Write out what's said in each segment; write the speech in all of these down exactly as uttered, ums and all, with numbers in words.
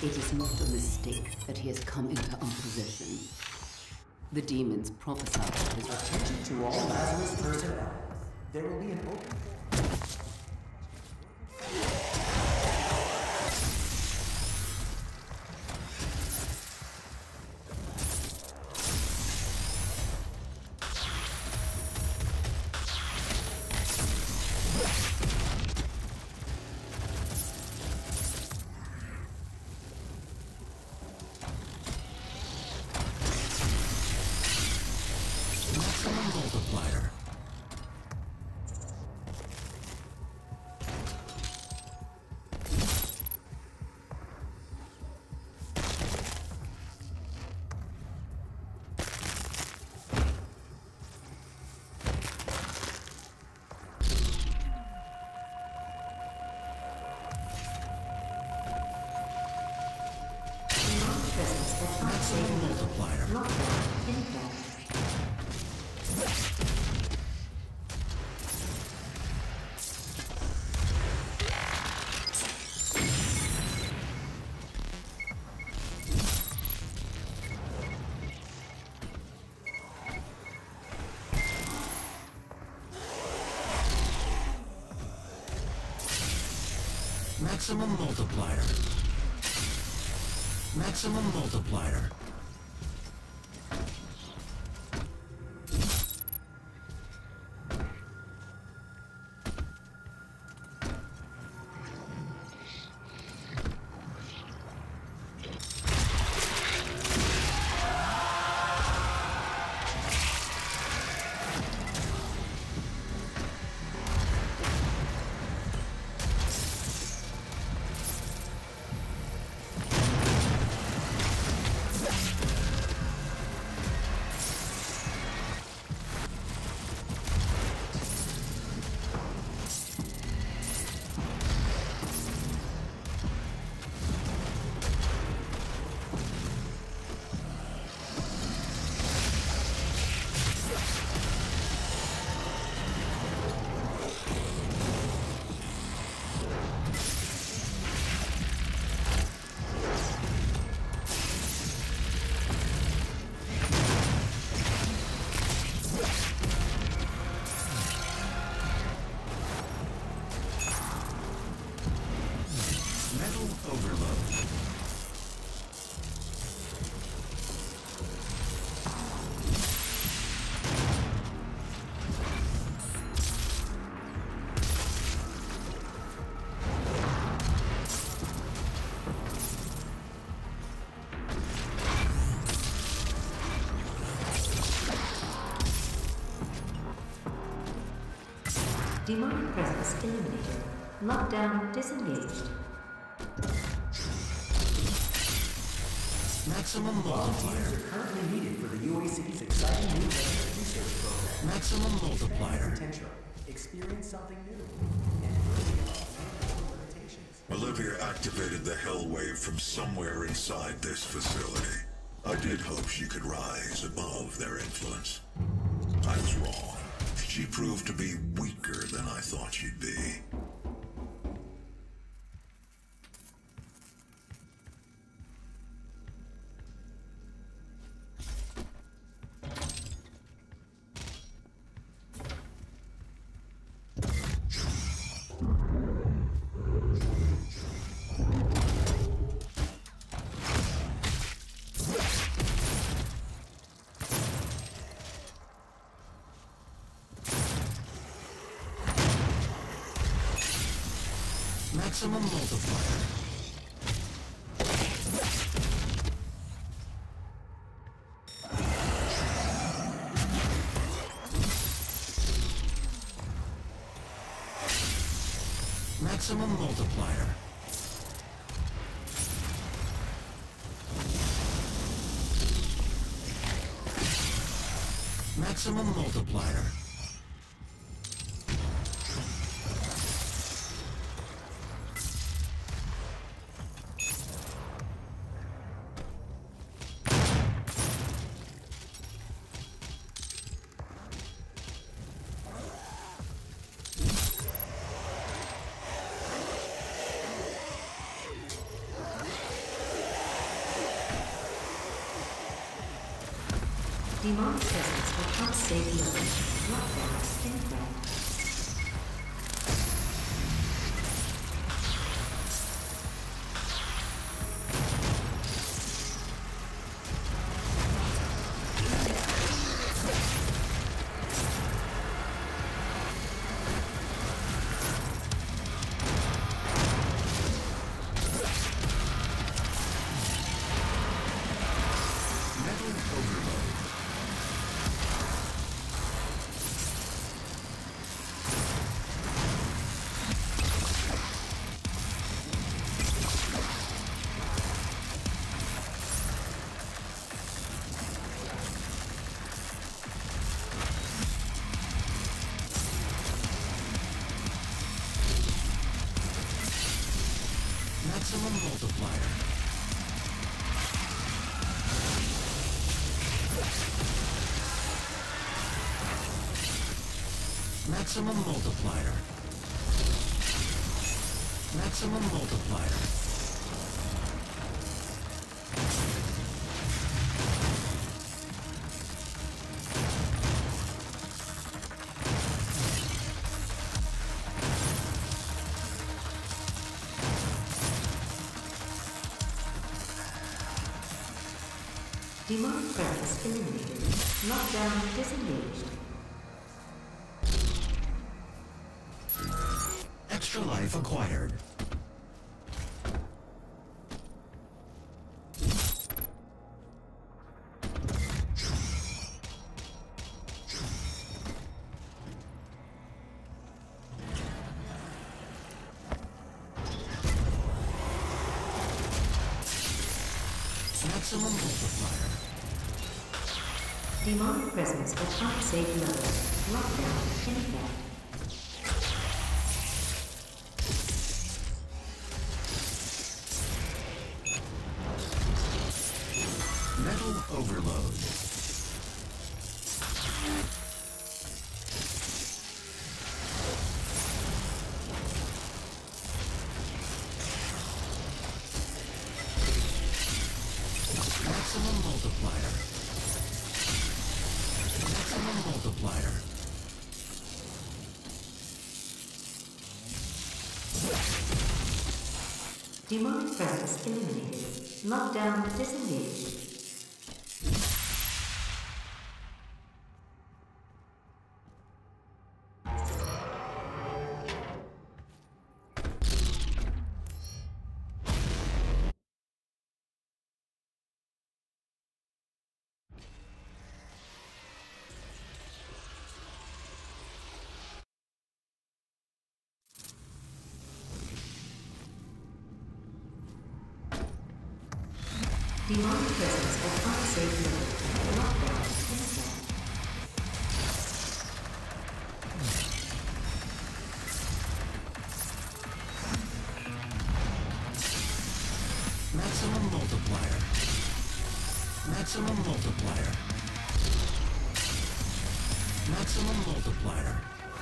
It is not a mistake that he has come into our possession. The demons prophesied his return. Attention to all Lazarus personnel. There will be an open... Maximum multiplier. Maximum multiplier. Demonic presence eliminated. Lockdown disengaged. Maximum multiplier. Are currently needed for the U A C's exciting new research program. Maximum multiplier. Potential. Experience something new. And bring limitations. Olivia activated the hell wave from somewhere inside this facility. I did hope she could rise above their influence. I was wrong. She proved to be weaker than I thought she'd be. Maximum multiplier. Maximum multiplier. Maximum multiplier. Demonic presence will unsafe levels. Lockdown in effect. Maximum multiplier. Maximum multiplier. Maximum multiplier. Demonic presence eliminated. Lockdown disengaged. Extra life acquired. Maximum multiplier. Demonic presence at unsafe levels. Lockdown in effect. Metal overload. Maximum multiplier. Maximum multiplier. Demonic presence eliminated. Lockdown disengaged. Demonic presence at unsafe level. Lockdown in effect. Maximum multiplier. Maximum multiplier. Maximum multiplier.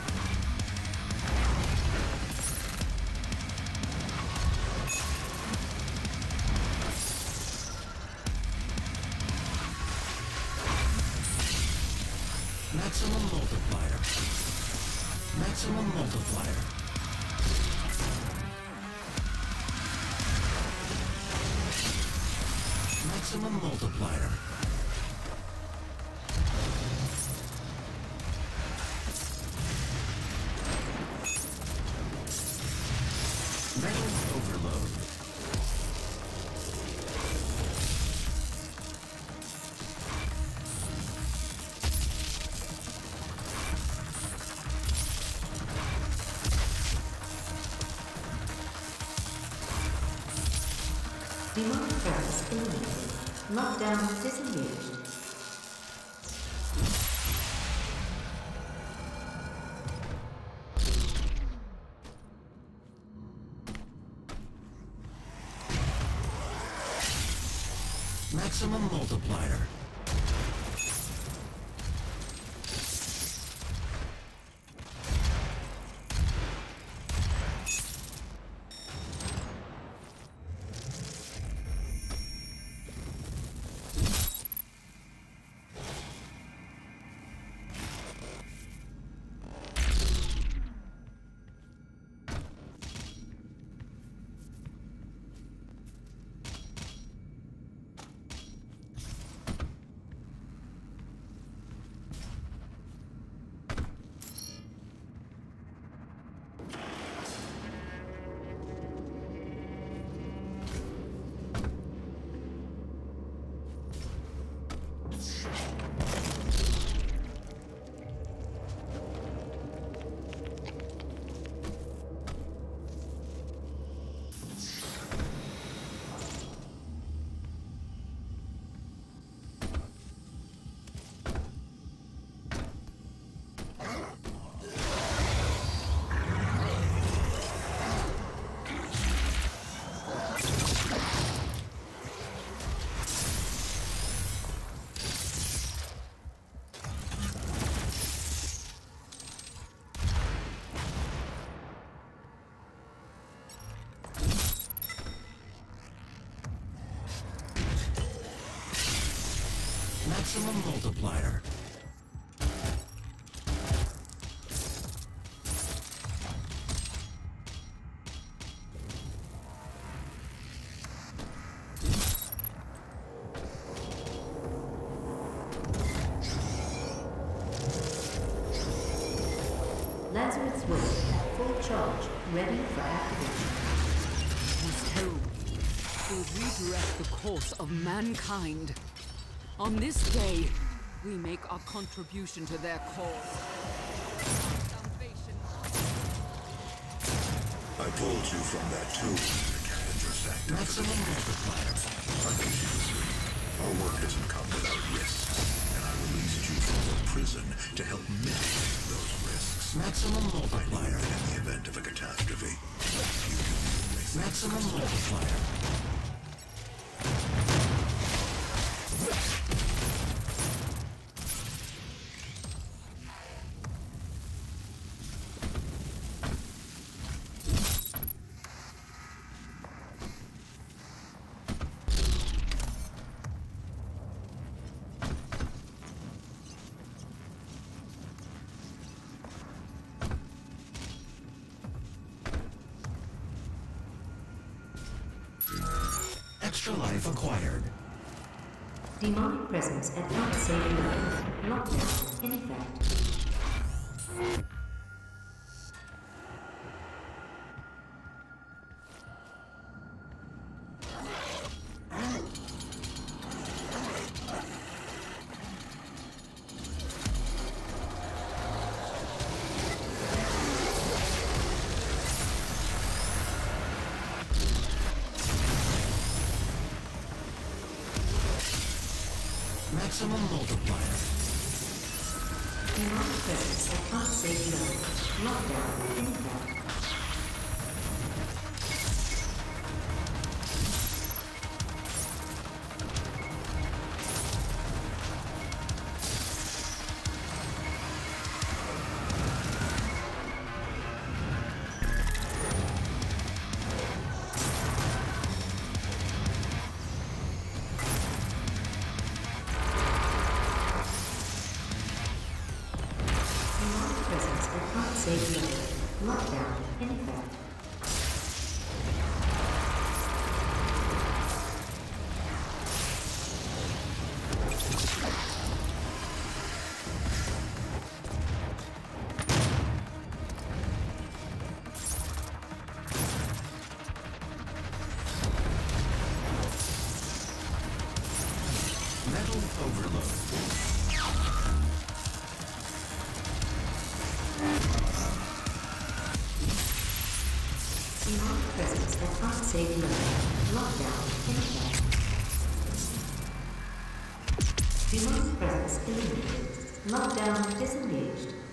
Maximum multiplier. Maximum multiplier. Maximum multiplier. Metal overload. Demonic presence eliminated. Lockdown disengaged. Maximum multiplier. Maximum multiplier. Lazarus Wing at full charge, ready for activation. This hell will redirect the course of mankind. On this day, we make our contribution to their cause. Salvation. I told you from that tomb the cannon just acted. Maximum multiplier. Unconsciously. Our work doesn't come without risks, and I released you from the prison to help mitigate those risks. Maximum I knew multiplier. that in the event of a catastrophe, you do the only thing. Maximum multiplier. Extra life acquired. Demonic presence at unsafe levels. Lockdown in effect. Maximum multiplier. Demonic presence at unsafe levels. Lockdown in effect. Safe level. Lockdown in effect. Metal overload. Demonic presence at unsafe level. Lockdown in effect. Demonic presence eliminated. Lockdown disengaged.